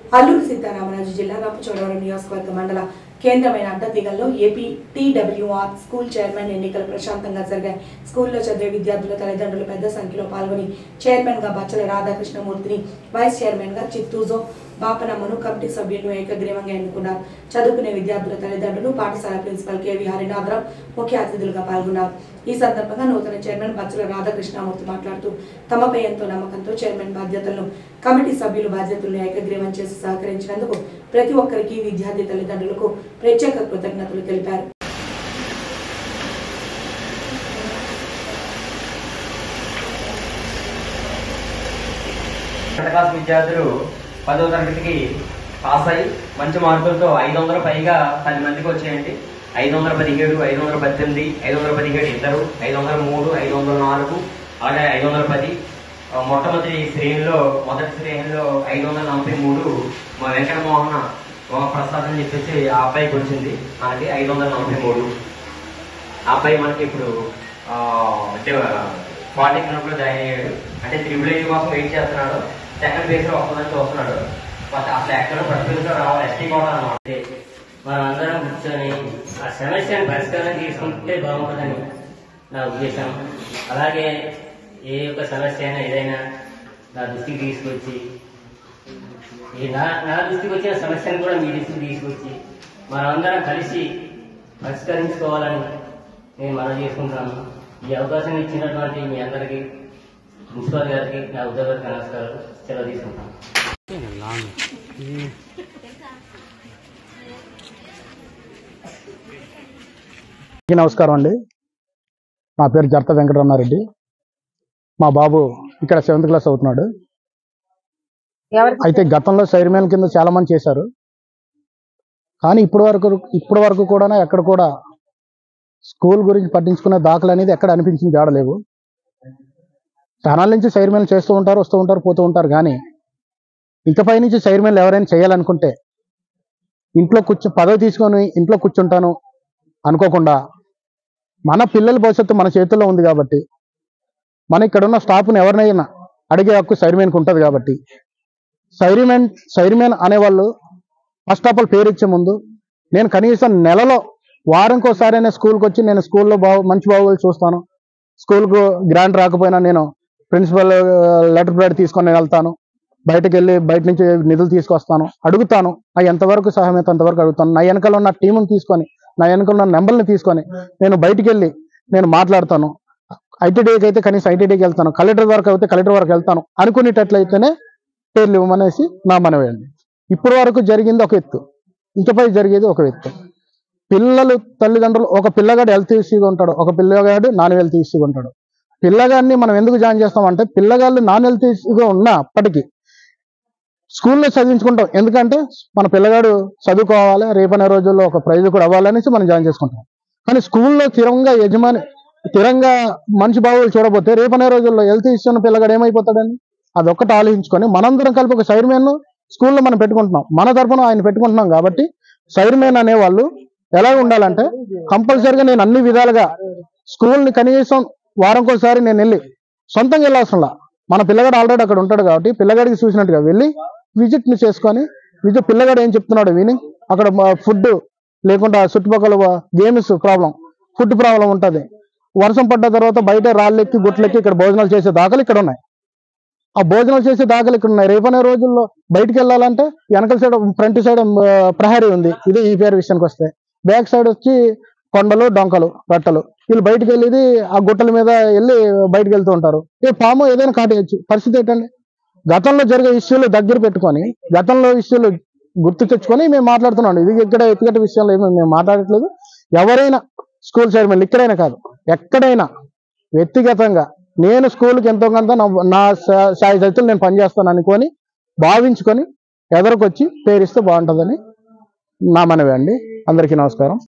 అల్లూరు సీతారామరాజు జిల్లా రంపచోడవరం నియోజకవర్గ మండల కేంద్రమైన అడ్డతీగల్లో ఏపీ టీడబ్ల్యూఆర్ స్కూల్ చైర్మన్ ఎన్నికలు ప్రశాంతంగా జరిగాయి. స్కూల్లో చదివే విద్యార్థుల తల్లిదండ్రులు పెద్ద సంఖ్యలో పాల్గొని చైర్మన్ గా బచ్చల రాధాకృష్ణమూర్తిని, వైస్ చైర్మన్ గా చిత్తూజో బాపనమ్మను, కమిటీ సభ్యులను ఏకగ్రీవంగా ఎన్నుకున్నారు. చదువుకునే విద్యార్థుల తల్లిదండ్రులు, పాఠశాల ప్రిన్సిపల్ కేవీ హరినాథరావు ముఖ్య అతిథులుగా పాల్గొన్నారు. ఈ సందర్భంగా నూతన చైర్మన్ బచ్చల రాధాకృష్ణమూర్తి మాట్లాడుతూ తమపై ఎంతో నమ్మకంతో చైర్మన్ బాధ్యతలను, కమిటీ సభ్యులు బాధ్యతలను ఏకగ్రీవం చేసి సహకరించినందుకు ప్రతి ఒక్కరికి విద్యార్థి తల్లిదండ్రులకు ప్రత్యేక కృతజ్ఞతలు తెలిపారు. విద్యార్థులు 10వ తరగతికి పాస్ అయ్యి మంచి మార్కులతో 500 పైగా 10 మందికి వచ్చాయండి. 517, 518, 517 ఇద్దరు, 503, 504, అలాగే 510. మొట్టమొదటి శ్రేణిలో 543 మా వెంకటమోహన ప్రసాద్ అని చెప్పేసి ఆ అబ్బాయికి వచ్చింది. మనకి 543. ఆ అబ్బాయి మనకి ఇప్పుడు పాలిటెక్నిక్ లో జాయిన్ అయ్యాడు. అంటే త్రిబుల్ కోసం వెయిట్ చేస్తున్నాడు. సెకండ్ ఫేజ్ లో వస్తుందని చూస్తున్నాడు. అసలు ఎక్కడ ప్రతిలో రావాలి ఎస్టీ కూడా అనమాట. మనం అందరం కూర్చొని ఆ సమస్యను పరిష్కారం తీసుకుంటే బాగుంటుందని నా ఉద్దేశం. అలాగే ఏ యొక్క సమస్య అయినా ఏదైనా నా దృష్టికి తీసుకొచ్చి నా దృష్టికి వచ్చిన సమస్యను కూడా మీ దృష్టికి తీసుకొచ్చి మనం అందరం కలిసి పరిష్కరించుకోవాలని నేను మనం చేసుకుంటాను. ఈ అవకాశం ఇచ్చినటువంటి మీ అందరికీ, ప్రిన్సిపాల్ గారికి, నా ఉద్యోగానికి నమస్కారాలు. సెలవు తీసుకుంటాను. నమస్కారం అండి. నా పేరు జర్త వెంకటరమణారెడ్డి. మా బాబు ఇక్కడ 7th క్లాస్ అవుతున్నాడు. అయితే గతంలో చైర్మన్ కింద చాలా మంది చేశారు. కానీ ఇప్పటి వరకు కూడా ఎక్కడ కూడా స్కూల్ గురించి పట్టించుకునే దాఖలు అనేది ఎక్కడ అనిపించింది జాడలేవు. స్థానాల నుంచి చైర్మన్ చేస్తూ ఉంటారు, వస్తూ ఉంటారు, పోతూ ఉంటారు. కానీ ఇకపై నుంచి చైర్మన్లు ఎవరైనా చేయాలనుకుంటే పదవి తీసుకొని ఇంట్లో కూర్చుంటాను అనుకోకుండా, మన పిల్లల భవిష్యత్తు మన చేతుల్లో ఉంది కాబట్టి, మన ఇక్కడ ఉన్న స్టాఫ్ని ఎవరినైనా అడిగే హక్కు చైర్మన్కి ఉంటుంది కాబట్టి, చైర్మన్ అనేవాళ్ళు ఫస్ట్ ఆఫ్ ఆల్ పేరు ఇచ్చే ముందు నేను కనీసం నెలలో వారంకోసారైనా స్కూల్కి వచ్చి నేను స్కూల్లో మంచి బాగోగులు చూస్తాను. స్కూల్కు గ్రాంట్ రాకపోయినా నేను ప్రిన్సిపల్ లెటర్ ప్లేట్ తీసుకొని వెళ్తాను. బయట నుంచి నిధులు తీసుకొస్తాను, అడుగుతాను. నా ఎంతవరకు సహాయమైతే అంతవరకు అడుగుతాను. నా వెనకాల ఉన్న టీముని తీసుకొని, నా వెనకాల ఉన్న నెంబర్ని తీసుకొని నేను బయటికి వెళ్ళి నేను మాట్లాడతాను. ఐటీడీకి అయితే కనీసం ఐటీడీకి వెళ్తాను, కలెక్టర్ వరకు అయితే కలెక్టర్ వరకు వెళ్తాను అనుకునేటట్లయితేనే పేర్లు ఇవ్వమనేసి నా మనవి అండి. ఇప్పటి వరకు జరిగింది ఒక ఎత్తు, ఇకపై జరిగేది ఒక ఎత్తు. పిల్లలు తల్లిదండ్రులు, ఒక పిల్లగాడు హెల్త్ ఇష్యూగా ఉంటాడు, ఒక పిల్లగాడు నాన్ హెల్త్ ఇష్యూగా ఉంటాడు. పిల్లగాడిని మనం ఎందుకు జాయిన్ చేస్తామంటే పిల్లగాళ్ళు నాన్ హెల్త్ ఇష్యూగా ఉన్నప్పటికీ స్కూల్లో చదివించుకుంటాం. ఎందుకంటే మన పిల్లగాడు చదువుకోవాలి, రేపనే రోజుల్లో ఒక ప్రైజ్ కూడా అవ్వాలనేసి మనం జాయిన్ చేసుకుంటాం. కానీ స్కూల్లో స్థిరంగా మంచి బాగోగులు చూడబోతే రేపనే రోజుల్లో హెల్త్ ఇష్యూ ఉన్న పిల్లగాడు ఏమైపోతాడని అదొక్కటి ఆలోచించుకొని మనందరం కలిపి ఒక చైర్మన్ స్కూల్లో మనం పెట్టుకుంటున్నాం. మన తరఫున ఆయన పెట్టుకుంటున్నాం కాబట్టి చైర్మన్ అనేవాళ్ళు ఎలా ఉండాలంటే కంపల్సరీగా నేను అన్ని విధాలుగా స్కూల్ని కనీసం వారంకోసారి నేను వెళ్ళి సొంతంగా వెళ్ళాల్సిన, మన పిల్లగాడు ఆల్రెడీ అక్కడ ఉంటాడు కాబట్టి పిల్లగాడికి చూసినట్టుగా వెళ్ళి విజిట్ని చేసుకొని పిల్లగాడు ఏం చెప్తున్నాడు విని, అక్కడ ఫుడ్ లేకుండా చుట్టుపక్కల గేమ్స్ ప్రాబ్లం, ఫుడ్ ప్రాబ్లం ఉంటుంది. వర్షం పడ్డ తర్వాత బయట రాళ్ళెక్కి గుట్లెక్కి ఇక్కడ భోజనాలు చేసే దాఖలు ఇక్కడ ఉన్నాయి. ఆ భోజనాలు చేసే దాఖలు ఇక్కడ ఉన్నాయి. రేపనే రోజుల్లో బయటికి వెళ్ళాలంటే వెనకల సైడ్, ఫ్రంట్ సైడ్ ప్రహరీ ఉంది. ఇది ఈ పేరు విషయానికి వస్తే బ్యాక్ సైడ్ వచ్చి కొండలు, డొంకలు, రట్టలు. వీళ్ళు బయటకు వెళ్ళేది ఆ గుట్టల మీద వెళ్ళి బయటకు వెళ్తూ ఉంటారు. పాము ఏదైనా కాటేయచ్చు. పరిస్థితి ఏంటండి? గతంలో జరిగే ఇష్యూలు దగ్గర పెట్టుకొని, గతంలో ఇష్యూలు గుర్తు తెచ్చుకొని మేము మాట్లాడుతున్నాం. ఇది ఇక్కడ వ్యక్తిగత విషయాలు ఏమీ మేము మాట్లాడట్లేదు. ఎవరైనా స్కూల్ చైర్మన్ ఇక్కడైనా కాదు, ఎక్కడైనా వ్యక్తిగతంగా నేను స్కూల్కి ఎంతో కొంత నా స్థాయి శక్తులు నేను పనిచేస్తాను అనుకొని భావించుకొని ఎదరికొచ్చి పేరిస్తే బాగుంటుందని నా మనవి అండి. అందరికీ నమస్కారం.